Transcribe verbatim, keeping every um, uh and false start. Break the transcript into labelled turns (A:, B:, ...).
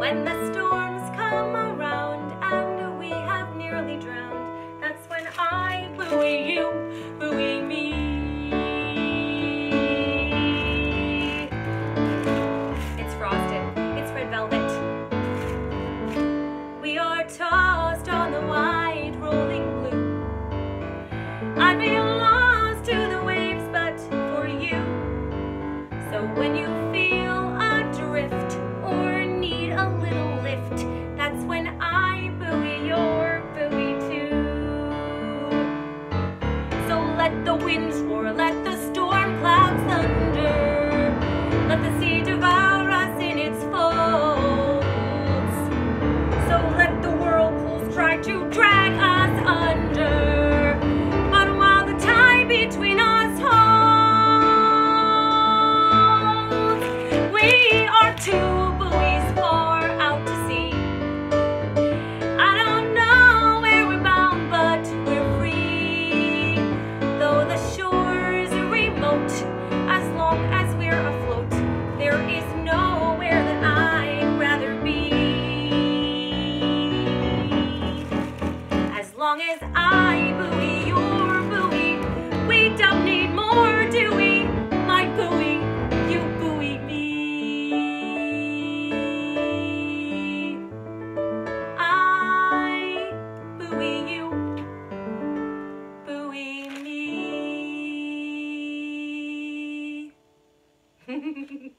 A: When the storms come around and we have nearly drowned, that's when I buoy you, buoy me. It's frosted, it's red velvet. We are tossed on the wide rolling blue. I'd be lost to the waves but for you. So when you feel adrift or need a little lift, that's when I buoy your buoy too. So let the winds roar, let the storm clouds thunder, let the sea devour us in its folds. So let the whirlpools try to drag us under, but while the tie between us holds, we are two buoys far out to sea. I don't know where we're bound, but we're free. Though the shores are remote, as long as we're afloat, there is nowhere that I'd rather be. As long as I buoy your buoy, we don't need more, do we? My buoy, you buoy me. I buoy you, buoy me.